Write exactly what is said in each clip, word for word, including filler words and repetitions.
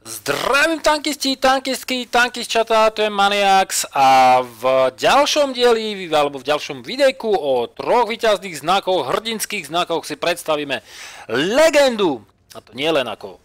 Zdravím tankisti, tankistky, tankistčatá, to je Maniax a v ďalšom dieli, alebo v ďalšom videjku o troch víťazných znakoch, hrdinských znakoch si predstavíme legendu. A to nie len ako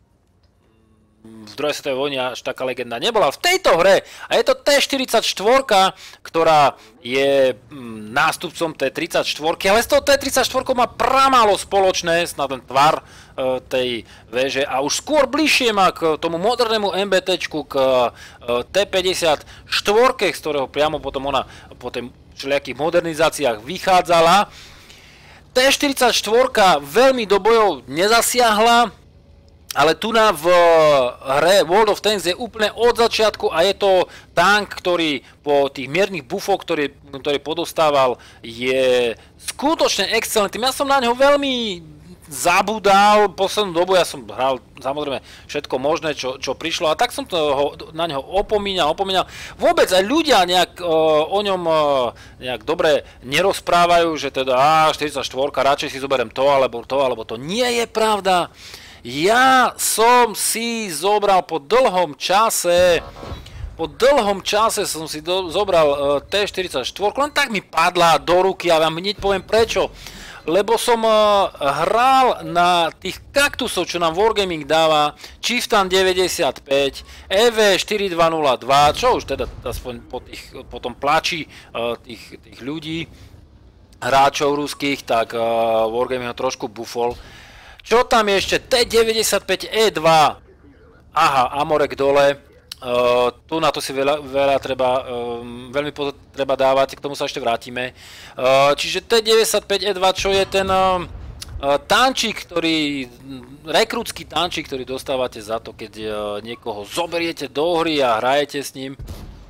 v druhej svetovej vojne až taká legenda nebola v tejto hre. A je to té štyridsaťštyri, ktorá je nástupcom té tridsaťštyri, ale z toho té tridsaťštyri má pramálo spoločné na ten tvar tej véže a už skôr bližšie má k tomu modernému MBTčku, k té päťdesiatštyri, z ktorého priamo potom ona po tých všelijakých modernizáciách vychádzala. té štyridsaťštyri veľmi do bojov nezasiahla, ale tu na v hre World of Tanks je úplne od začiatku a je to tank, ktorý po tých miernych bufoch, ktorý, ktorý podostával, je skutočne excelentný. Ja som na ňo veľmi zabudal poslednú dobu, ja som hral samozrejme všetko možné, čo, čo prišlo a tak som to ho, na ňo opomínal, opomínal. Vôbec aj ľudia nejak o, o ňom o, nejak dobre nerozprávajú, že teda á, štyridsaťštyri, radšej si zoberiem to, alebo to, alebo to. Nie je pravda. Ja som si zobral po dlhom čase, po dlhom čase som si do, zobral uh, té štyridsaťštyri, len tak mi padla do ruky a vám hneď poviem prečo. Lebo som uh, hral na tých kaktusov, čo nám Wargaming dáva, Chieftain deväťdesiatpäť, é vé štyridsaťdva nula dva, čo už teda aspoň po, tých, po tom plači uh, tých, tých ľudí, hráčov ruských, tak uh, Wargaming ho trošku bufol. Čo tam je ešte? té deväťdesiatpäť é dva. Aha, Amorek dole. Uh, tu na to si veľa, veľa treba, um, veľmi pozor treba dávať, k tomu sa ešte vrátime. Uh, čiže té deväťdesiatpäť é dva, čo je ten uh, tančík, ktorý, rekrútsky tančík, ktorý dostávate za to, keď uh, niekoho zoberiete do hry a hrajete s ním.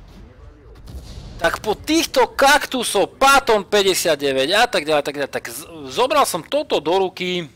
Tak po týchto kaktusov, Patton päťdesiatdeväť a tak ďalej, tak ďalej, tak zobral som toto do ruky.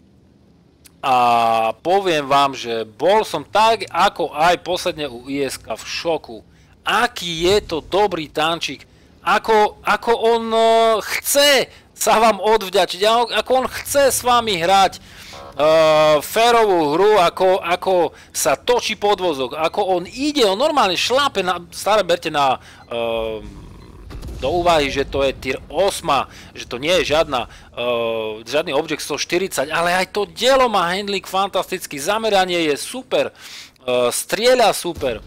A poviem vám, že bol som tak, ako aj posledne u í es ká v šoku. Aký je to dobrý tančík, ako, ako on chce sa vám odvďačiť, ako on chce s vami hrať uh, férovú hru, ako, ako sa točí podvozok, ako on ide, on normálne šlápe, na, stále berte na... Uh, do úvahy, že to je tier osem, že to nie je žiadna, uh, žiadny objekt stoštyridsať, ale aj to dielo má handling fantastický, zameranie je super, uh, strieľa super.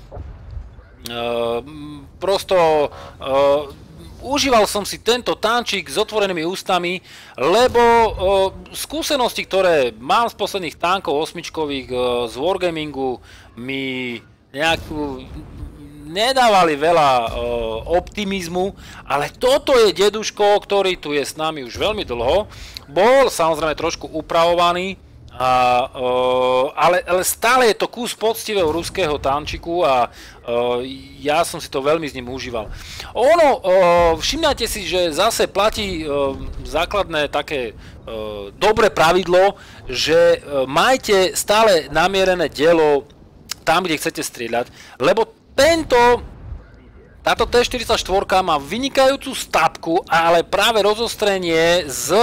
Uh, prosto uh, užíval som si tento tančík s otvorenými ústami, lebo uh, skúsenosti, ktoré mám z posledných tankov osmičkových uh, z Wargamingu, mi nejakú nedávali veľa uh, optimizmu, ale toto je deduško, ktorý tu je s nami už veľmi dlho. Bol samozrejme trošku upravovaný, a, uh, ale, ale stále je to kus poctivého ruského tančiku a uh, ja som si to veľmi s ním užíval. Ono, uh, všimnite si, že zase platí uh, základné také uh, dobré pravidlo, že uh, majte stále namierené dielo tam, kde chcete strieľať, lebo Tento, táto té štyridsaťštyri má vynikajúcu stapku, ale práve rozostrenie z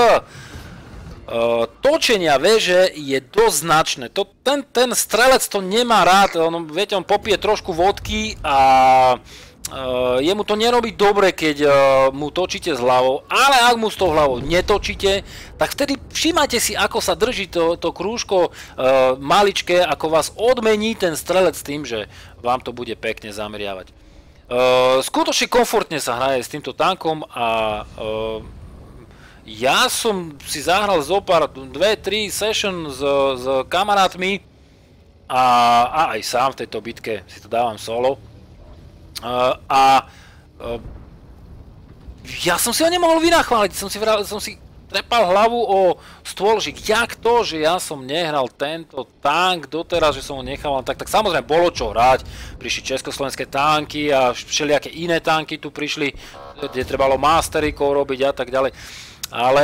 uh, točenia veže je dosť značné. To, ten, ten strelec to nemá rád, on, viete, on popije trošku vodky a uh, jemu to nerobí dobre, keď uh, mu točíte s hlavou, ale ak mu s tou hlavou netočíte, tak vtedy všímajte si, ako sa drží to, to krúžko uh, maličké, ako vás odmení ten strelec tým, že vám to bude pekne zameriavať. Uh, skutočne komfortne sa hraje s týmto tankom a uh, ja som si zahral zo pár, dve, tri session s, s kamarátmi a, a aj sám v tejto bitke si to dávam solo. Uh, a uh, ja som si ho nemohol vynachváliť, som si, som si trepal hlavu o stôl, že jak to, že ja som nehral tento tank doteraz, že som ho nechal tak, tak samozrejme bolo čo hrať, prišli československé tanky a všelijaké iné tanky tu prišli, kde trebalo masterikov robiť a tak ďalej, ale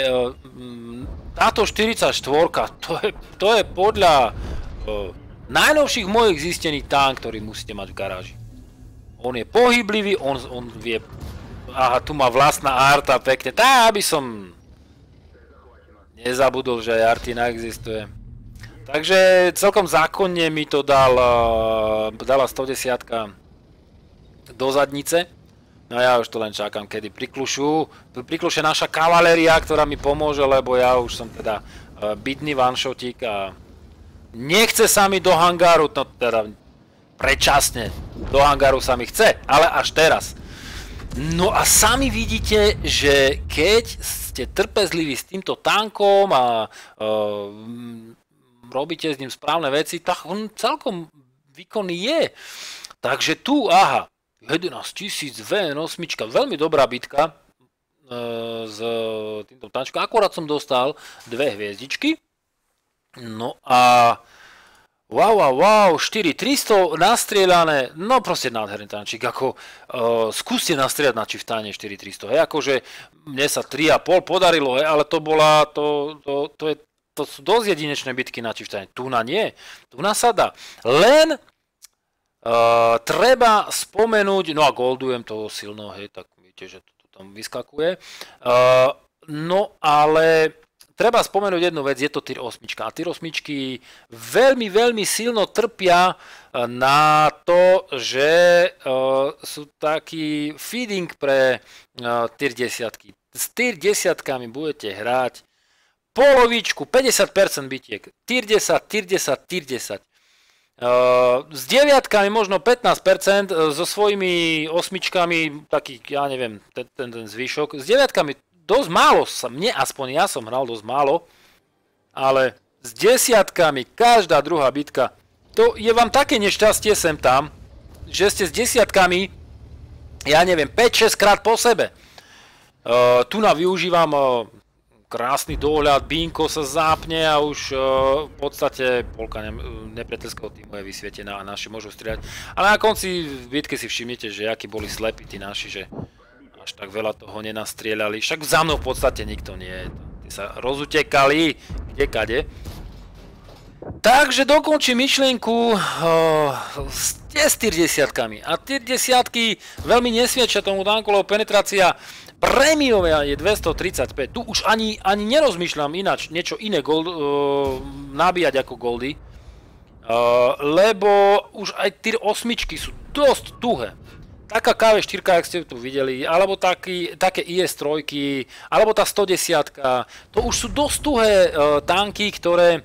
táto štyridsaťštyri, to je, to je podľa uh, najnovších mojich zistení tank, ktorý musíte mať v garáži. On je pohyblivý, on, on vie, aha, tu má vlastná arta pekne, tá aby som nezabudol, že aj Artina existuje. Takže celkom zákonne mi to dal, dala sto desať do zadnice. No ja už to len čakám, kedy priklušu, prikluše naša kavaléria, ktorá mi pomôže, lebo ja už som teda bitný one-shotík a nechce sa mi do hangáru, no teda predčasne, do hangáru sa mi chce, ale až teraz. No a sami vidíte, že keď ste trpezliví s týmto tankom a uh, robíte s ním správne veci, tak on celkom výkonný je. Takže tu, aha, jedenásť tisíc vé en osem, veľmi dobrá bitka uh, s týmto tančkom. Akurát som dostal dve hviezdičky. No a wow, wow, wow, štyri tristo nastrieľané, no proste nádherný tančík, ako uh, skúste nastrieľať na čiftáne štyri tristo, hej, akože mne sa tri a pol podarilo, hej, ale to bola, to, to, to, je, to sú dosť jedinečné bitky na čiftáne, tu na nie, tu na sa dá, len uh, treba spomenúť, no a goldujem toho silno, hej, tak viete, že to, to tam vyskakuje, uh, no ale treba spomenúť jednu vec, je to tier osem. A tier osem veľmi, veľmi silno trpia na to, že uh, sú taký feeding pre uh, tier desať. S tier desať budete hrať polovičku, päťdesiat percent bitiek. Tier desať, tier desať, tier desať. Uh, s deviatkami možno pätnásť percent, so svojimi osmičkami, taký, ja neviem, ten, ten, ten zvyšok. S deviatkami dosť málo, sa, mne aspoň ja som hral dosť málo, ale s desiatkami, každá druhá bitka, to je vám také nešťastie sem tam, že ste s desiatkami, ja neviem, päť šesť krát po sebe. Uh, tu na využívam uh, krásny dohľad, Binko sa zápne a už uh, v podstate polka ne, nepriateľského týmu je vysvietená a naši môžu strieľať. Ale na konci v bitke si všimnete, že akí boli slepí tí naši, že až tak veľa toho nenastrieľali. Však za mnou v podstate nikto nie. Tí sa rozutekali kdekade. Takže dokončím myšlienku uh, s tier desiatkami. A tier desiatky veľmi nesviečia tomu tanku, lebo penetrácia prémiová je dvestotridsaťpäť. Tu už ani, ani nerozmýšľam ináč niečo iné gold, uh, nabíjať ako goldy. Uh, lebo už aj tier osem sú dosť tuhé. Taká ká vé štyri, jak ste tu videli, alebo taký, také í es tri, alebo tá sto desať, to už sú dosť tuhé uh, tanky, ktoré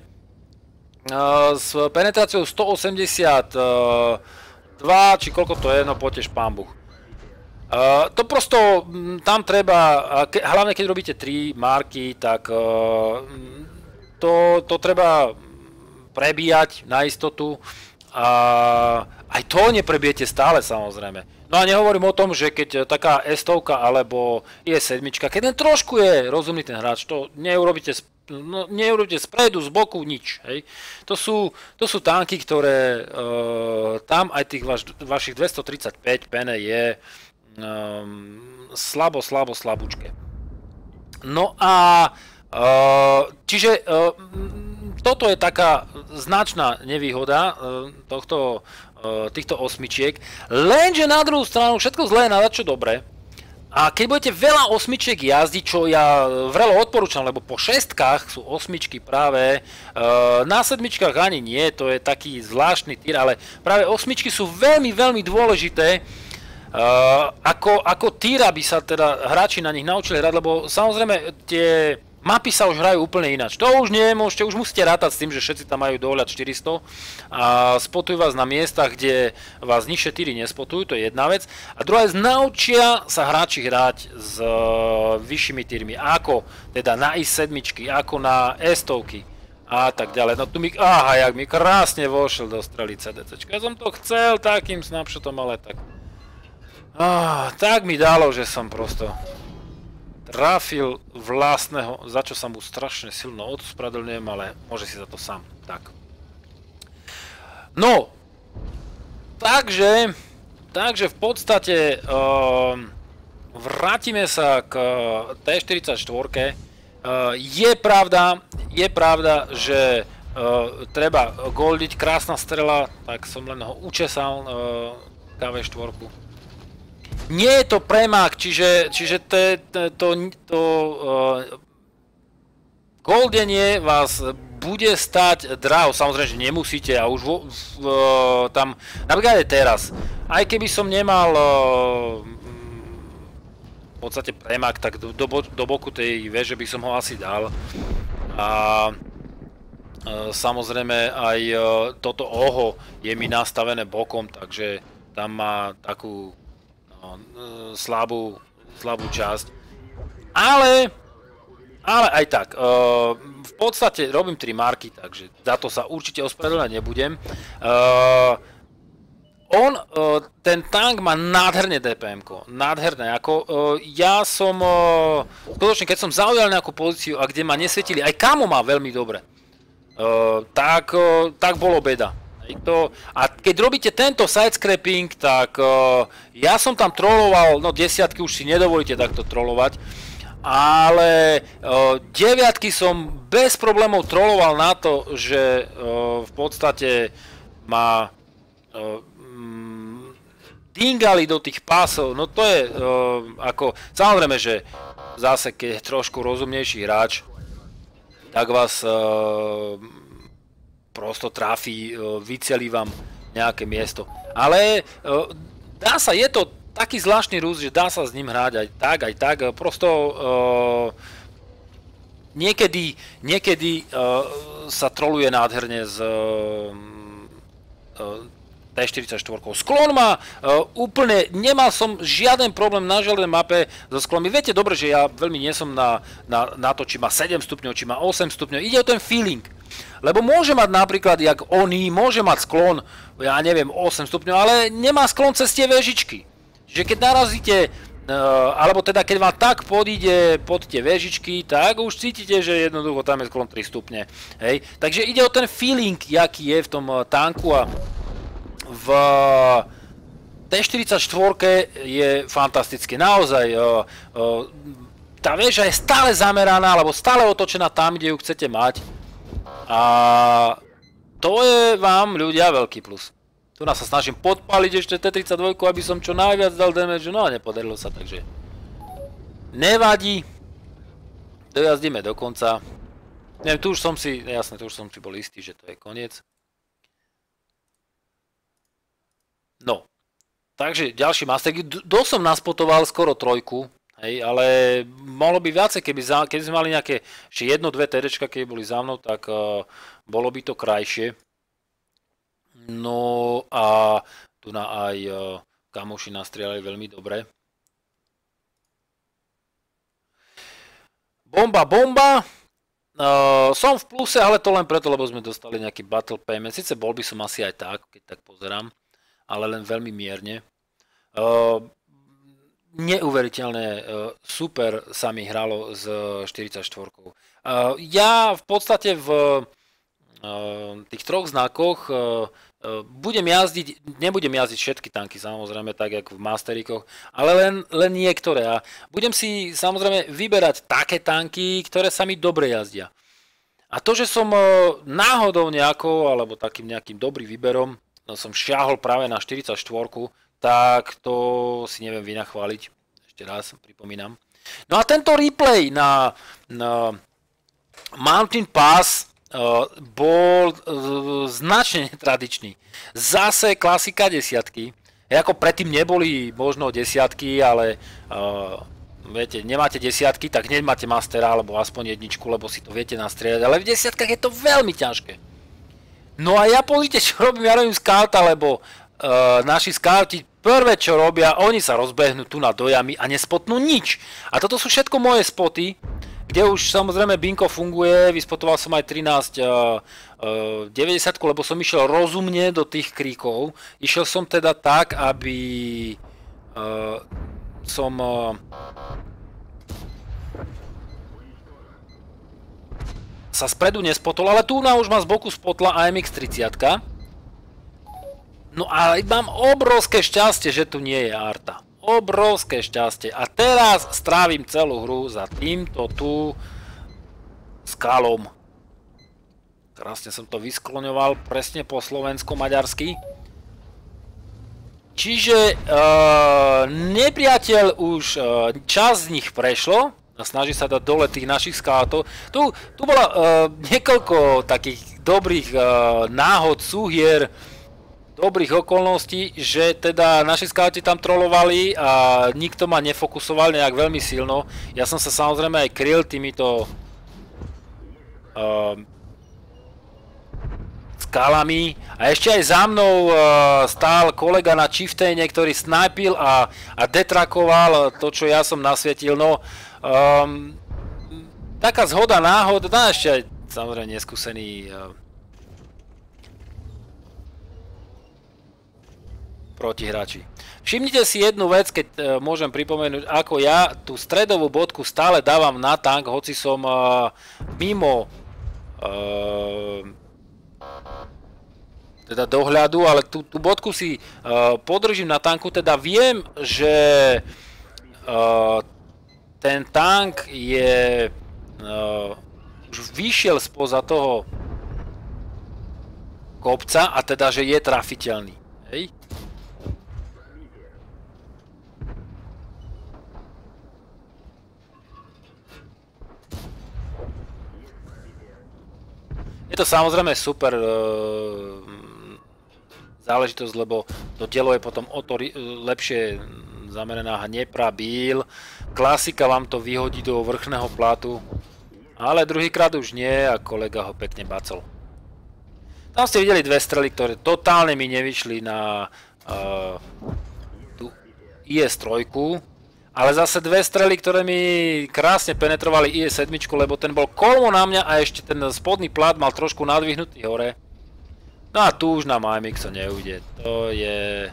uh, s penetráciou sto osemdesiatdva, či koľko to je, no poďte špambuch. Uh, to prosto, tam treba, ke, hlavne keď robíte tri marky, tak uh, to, to treba prebíjať na istotu. A aj to neprebijete stále, samozrejme. No a nehovorím o tom, že keď taká es sto alebo í es sedem, keď len trošku je rozumný ten hráč, to neurobíte, no, neurobíte spredu, z boku, nič. Hej. To, sú, to sú tanky, ktoré uh, tam aj tých vaš, vašich dvestotridsaťpäť pene je um, slabo, slabo, slabúčke. No a uh, čiže uh, toto je taká značná nevýhoda tohto, týchto osmičiek, lenže na druhú stranu všetko zlé je na čo dobre. A keď budete veľa osmičiek jazdiť, čo ja vrelo odporúčam, lebo po šestkách sú osmičky práve, na sedmičkách ani nie, to je taký zvláštny tier, ale práve osmičky sú veľmi, veľmi dôležité, ako, ako tier, aby sa teda hráči na nich naučili hrať, lebo samozrejme tie mapy sa už hrajú úplne ináč. To už nemôžete, už musíte rátať s tým, že všetci tam majú dohľad štyristo a spotujú vás na miestach, kde vás nižšie týry nespotujú, to je jedna vec. A druhá vec, naučia sa hráči hrať s uh, vyššími týrmi, ako teda na í sedem, ako na es sto a tak ďalej. No tu mi, aha, jak mi krásne vošiel do strely cé dé cé. Ja som to chcel takým snapshotom, ale tak... Ah, tak mi dalo, že som prosto... trafil vlastného, za čo sa mu strašne silno odspravedlňujem, ale môže si za to sám. Tak. No, takže, takže v podstate um, vrátime sa k té štyridsaťštyri. Uh, je pravda, je pravda, že uh, treba goldiť, krásna strela, tak som len ho učesal, uh, ká vé štyri. Nie je to premák, čiže, čiže to, to, to uh, goldenie vás bude stať draho, samozrejme, že nemusíte a už vo, v, tam, napríklad aj teraz, aj keby som nemal v podstate premak, tak do, do, do boku tej veže by som ho asi dal. A samozrejme aj toto oho je mi nastavené bokom, takže tam má takú no, slabú, slabú časť. Ale Ale aj tak, uh, v podstate robím tri marky, takže za to sa určite ospravedlňovať nebudem. Uh, on, uh, ten tank má nádherne dé pé emko, nádherné, ako uh, ja som, uh, skutočne keď som zaujal nejakú pozíciu a kde ma nesvietili, aj kamo má veľmi dobre, uh, tak, uh, tak bolo beda. To, a keď robíte tento sidescraping, tak uh, ja som tam trolloval, no desiatky už si nedovolíte takto trollovať, ale uh, deviatky som bez problémov trolloval na to, že uh, v podstate ma uh, mm, dingali do tých pásov. No to je uh, ako, samozrejme, že zase keď je trošku rozumnejší hráč, tak vás uh, prosto trafí, uh, vycelí vám nejaké miesto. Ale uh, dá sa, je to taký zvláštny rús, že dá sa s ním hrať aj tak, aj tak, prosto uh, niekedy, niekedy uh, sa troluje nádherne z uh, té štyridsaťštyri. Sklon má uh, úplne, nemal som žiaden problém na železnej mape so sklonmi. Viete dobre, že ja veľmi nie som na, na, na to, či má sedem stupňov, či má osem stupňov, ide o ten feeling. Lebo môže mať napríklad, jak oni, môže mať sklon, ja neviem, osem stupňov, ale nemá sklon cez tie vežičky. Že keď narazíte, alebo teda keď vám tak podíde pod tie vežičky, tak už cítite, že jednoducho tam je sklon tri stupne. Hej. Takže ide o ten feeling, jaký je v tom tanku a v té štyridsaťštyri je fantastické. Naozaj, tá väža je stále zameraná, alebo stále otočená tam, kde ju chcete mať. A to je vám, ľudia, veľký plus. Tu nás sa snažím podpaliť ešte té tridsaťdva, aby som čo najviac dal damage, no a nepodarilo sa, takže nevadí. Dojazdíme do konca. Neviem, tu už som si, jasne, tu už som si bol istý, že to je koniec. No, takže ďalší master. Dosť som naspotoval skoro trojku, hej, ale mohlo by viacej, keby, za, keby sme mali nejaké ešte jedno, dve TDčka, keby boli za mnou, tak uh, bolo by to krajšie. No a tu na aj uh, kamoši nastrieľali veľmi dobre. Bomba, bomba. Uh, som v pluse, ale to len preto, lebo sme dostali nejaký battle payment. Sice bol by som asi aj tak, keď tak pozerám, ale len veľmi mierne. Uh, neuveriteľné, uh, super sa mi hralo s štyridsaťštyri. Uh, ja v podstate v uh, tých troch znakoch uh, budem jazdiť, nebudem jazdiť všetky tanky, samozrejme, tak jak v Masterikoch, ale len, len niektoré. A budem si samozrejme vyberať také tanky, ktoré sa mi dobre jazdia. A to, že som náhodou nejakou, alebo takým nejakým dobrým výberom, no, som šiahol práve na štyridsaťštyri, tak to si neviem vynachváliť. Ešte raz pripomínam. No a tento replay na, na Mountain Pass Uh, bol uh, značne netradičný. Zase klasika desiatky. Ako predtým neboli možno desiatky, ale uh, viete, nemáte desiatky, tak hneď máte mastera, alebo aspoň jedničku, lebo si to viete nastrieľať. Ale v desiatkách je to veľmi ťažké. No a ja pozrite, čo robím, ja robím skauta, lebo uh, naši skauti prvé, čo robia, oni sa rozbehnú tu na dojami a nespotnú nič. A toto sú všetko moje spoty, kde už samozrejme binko funguje, vyspotoval som aj trinásť deväťdesiat, lebo som išiel rozumne do tých kríkov. Išiel som teda tak, aby uh, som uh, sa spredu nespotol, ale tu na už ma z boku spotla á em iks tridsať. No a mám obrovské šťastie, že tu nie je Arta. Obrovské šťastie. A teraz strávim celú hru za týmto tu skalom. Krásne som to vyskloňoval, presne po slovensko-maďarsky. Čiže uh, nepriateľ už uh, časť z nich prešlo, a snaží sa dať dole tých našich skátov. Tu, tu bola uh, niekoľko takých dobrých uh, náhod, súhier, dobrých okolností, že teda naši skauti tam trolovali a nikto ma nefokusoval nejak veľmi silno. Ja som sa samozrejme aj kryl týmito uh, skalami a ešte aj za mnou uh, stál kolega na chieftaine, ktorý snajpil a, a detrakoval to, čo ja som nasvietil. No, um, taká zhoda náhod, no ešte aj samozrejme neskúsený uh, protihráči. Všimnite si jednu vec, keď uh, môžem pripomenúť, ako ja tú stredovú bodku stále dávam na tank, hoci som uh, mimo uh, teda dohľadu, ale tú, tú bodku si uh, podržím na tanku, teda viem, že uh, ten tank je uh, už vyšiel spoza toho kopca a teda, že je trafiteľný. Hej? Je to samozrejme super uh, záležitosť, lebo to telo je potom o to lepšie zameraná hnepra, bíl. Klasika vám to vyhodí do vrchného plátu, ale druhýkrát už nie a kolega ho pekne bacol. Tam ste videli dve strely, ktoré totálne mi nevyšli na uh, tú í es tri. Ale zase dve strely, ktoré mi krásne penetrovali í es sedem, lebo ten bol kolmo na mňa a ešte ten spodný plát mal trošku nadvihnutý hore. No a tu už na em iks to neujde. To je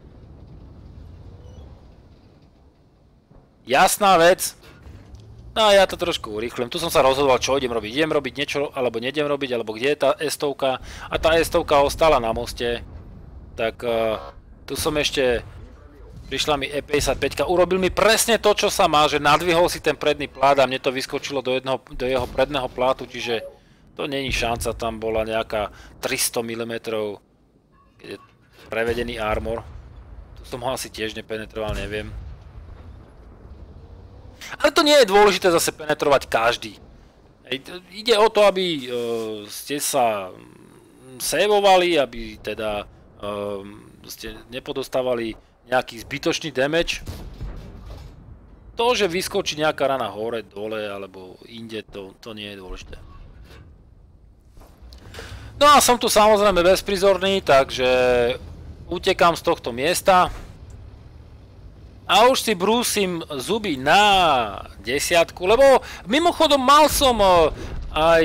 jasná vec. No a ja to trošku urýchlim. Tu som sa rozhodoval, čo idem robiť. Idem robiť niečo, alebo neidem robiť, alebo kde je tá estovka. A tá estovka ostala na moste. Tak uh, tu som ešte... Prišla mi é päťdesiatpäť, urobil mi presne to, čo sa má, že nadvihol si ten predný plát a mne to vyskočilo do, jedného, do jeho predného plátu, čiže to není šanca, tam bola nejaká tristo milimetrov prevedený armor. Tu som ho asi tiež nepenetroval, neviem. Ale to nie je dôležité zase penetrovať každý. Ide o to, aby uh, ste sa saveovali, aby teda uh, ste nepodostávali nejaký zbytočný damage. To, že vyskočí nejaká rana hore, dole alebo inde, to, to nie je dôležité. No a som tu samozrejme bezprizorný, takže utekám z tohto miesta. A už si brúsim zuby na desiatku, lebo mimochodom mal som aj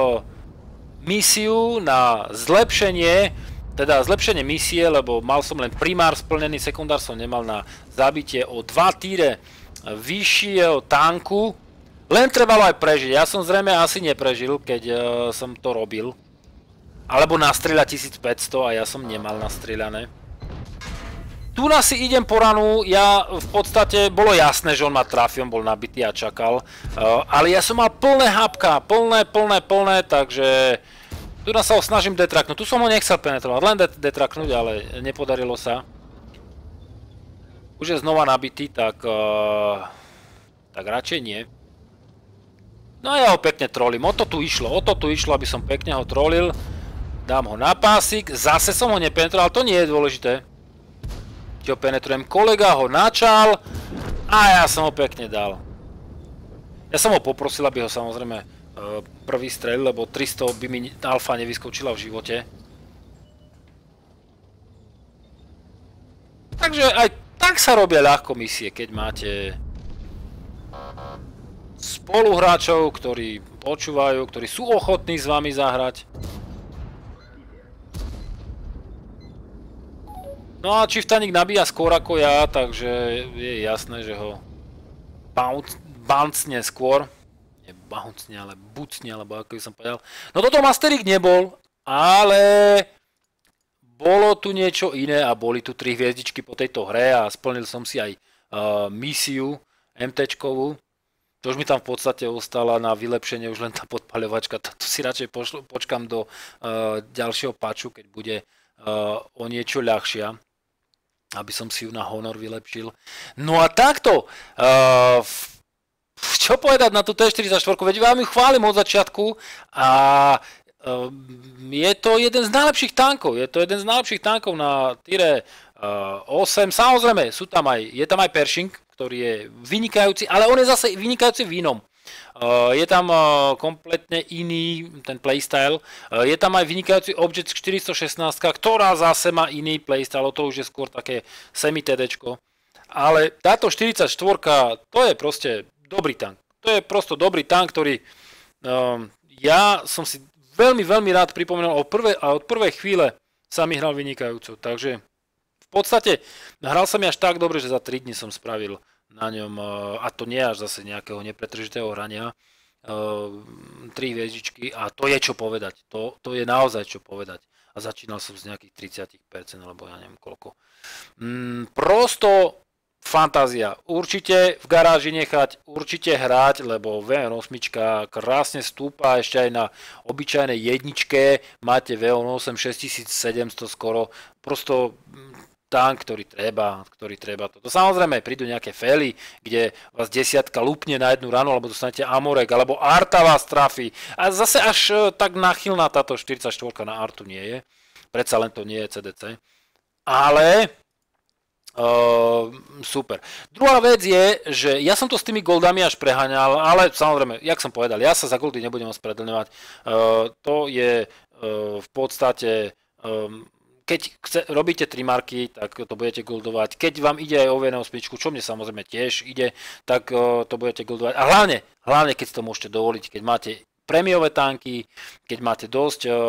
misiu na zlepšenie, teda zlepšenie misie, lebo mal som len primár splnený, sekundár som nemal na zabitie o dva týre vyššieho tanku. Len trebalo aj prežiť. Ja som zrejme asi neprežil, keď uh, som to robil. Alebo nastrieľať tisícpäťsto a ja som nemal nastrieľané. Tu na si idem po ranu, ja v podstate, bolo jasné, že on ma trafil, on bol nabitý a čakal. Uh, ale ja som mal plné hapka, plné, plné, plné, takže... Tu nás sa ho snažím detraknúť. Tu som ho nechcel penetrovať, len detraknúť, ale nepodarilo sa. Už je znova nabitý, tak... Uh, tak radšej nie. No a ja ho pekne trolím. O to tu išlo, o to tu išlo, aby som pekne ho trolil. Dám ho na pásik. Zase som ho nepenetroval, to nie je dôležité. Čo penetrujem. Kolega ho načal. A ja som ho pekne dal. Ja som ho poprosil, aby ho samozrejme... prvý strel, lebo tristo by mi alfa nevyskočila v živote. Takže aj tak sa robia ľahko misie, keď máte spoluhráčov, ktorí počúvajú, ktorí sú ochotní s vami zahrať. No a Chieftanik nabíja skôr ako ja, takže je jasné, že ho bouncne skôr. Nie bouncne, ale bucne, alebo ako by som povedal. No toto Masterik nebol, ale bolo tu niečo iné a boli tu tri hviezdičky po tejto hre a splnil som si aj uh, misiu em téčkovú. To už mi tam v podstate ostala na vylepšenie už len tá podpaľovačka. To si radšej pošlo, počkam do uh, ďalšieho patchu, keď bude uh, o niečo ľahšia, aby som si ju na honor vylepšil. No a takto, uh, v čo povedať na tú té štyridsaťštyri, veď vám ju chválim od začiatku a je to jeden z najlepších tankov, je to jeden z najlepších tankov na Tire osem, samozrejme sú tam aj, je tam aj Pershing, ktorý je vynikajúci, ale on je zase vynikajúci v inom. Je tam kompletne iný ten playstyle, je tam aj vynikajúci Object štyristošestnásť, ktorá zase má iný playstyle, to už je skôr také semi-TDčko. Ale táto štyridsaťštyri, to je proste dobrý tank. To je prosto dobrý tank, ktorý um, ja som si veľmi, veľmi rád pripomenul od prvej, a od prvej chvíle sa mi hral vynikajúco. Takže v podstate hral sa mi až tak dobre, že za tri dni som spravil na ňom, a to nie až zase nejakého nepretržitého hrania, tri hviezdičky a to je čo povedať. To, to je naozaj čo povedať. A začínal som z nejakých tridsať percent, alebo ja neviem koľko. Mm, prosto fantázia. Určite v garáži nechať, určite hrať, lebo vé en osem krásne stúpa ešte aj na obyčajnej jedničke. Máte vé en osem šesťtisícsedemsto skoro. Prosto tank, ktorý treba, ktorý treba. Toto samozrejme prídu nejaké fely, kde vás desiatka lupne na jednu ranu, alebo dostanete Amorek, alebo Arta vás trafí. A zase až tak nachylná táto štyridsaťštyri na Artu nie je. Predsa len to nie je cé dé cé. Ale Uh, super. Druhá vec je, že ja som to s tými goldami až preháňal, ale samozrejme, jak som povedal, ja sa za goldy nebudem ospravedlňovať. Uh, to je uh, v podstate, um, keď chce, robíte tri marky, tak to budete goldovať. Keď vám ide aj o vé en osem, čo mne samozrejme tiež ide, tak uh, to budete goldovať. A hlavne, hlavne, keď si to môžete dovoliť, keď máte prémiové tanky, keď máte dosť uh,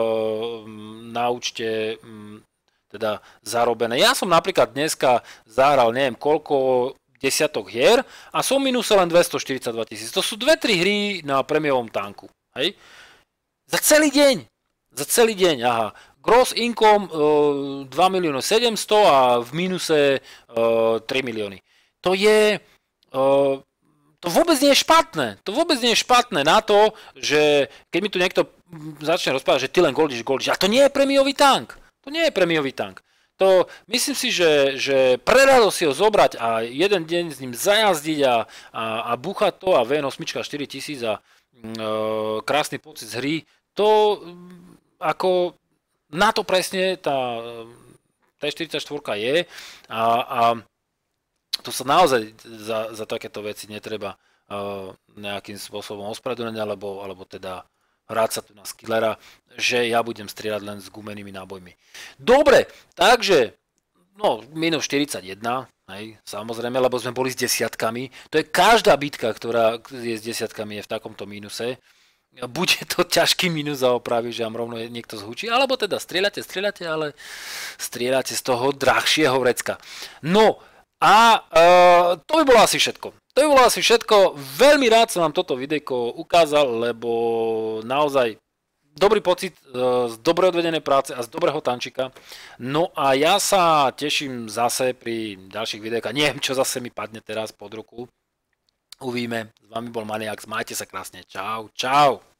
na účte um, teda zarobené. Ja som napríklad dneska zahral neviem koľko desiatok hier a som minuse len dvestoštyridsaťdva tisíc. To sú dve tri hry na prémiovom tanku. Hej? Za celý deň. Za celý deň, aha. Gross income uh, dva milióny sedemsto a v minuse uh, tri milióny. To je... Uh, to vôbec nie je špatné. To vôbec nie je špatné na to, že keď mi tu niekto začne rozprávať, že ty len goldiš, goldiš. A to nie je prémiový tank. To nie je prémiový tank. To myslím si, že, že prerado si ho zobrať a jeden deň s ním zajazdiť a, a, a búchať to a vé en osem štyritisíc a e, krásny pocit z hry, to ako na to presne tá té štyridsaťštyri je a, a to sa naozaj za, za takéto veci netreba e, nejakým spôsobom ospravedlniť alebo, alebo teda hrať sa tu na skillera, že ja budem strieľať len s gumenými nábojmi. Dobre, takže, no, minus štyridsaťjeden, hej, samozrejme, lebo sme boli s desiatkami. To je každá bitka, ktorá je s desiatkami, je v takomto mínuse. Bude to ťažký mínus za opravy, že vám rovno niekto zhučí, alebo teda strieľate, strieľate, ale strieľate z toho drahšieho vrecka. No, a e, to by bolo asi všetko. To by bolo asi všetko. Veľmi rád som vám toto videjko ukázal, lebo naozaj dobrý pocit z dobre odvedenej práce a z dobrého tančika. No a ja sa teším zase pri ďalších videjkách. Neviem, čo zase mi padne teraz pod ruku. Uvidíme. S vami bol Maniax. Majte sa krásne. Čau, čau.